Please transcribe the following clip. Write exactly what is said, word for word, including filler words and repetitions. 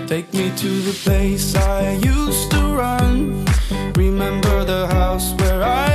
Take me to the place I used to run. Remember the house where I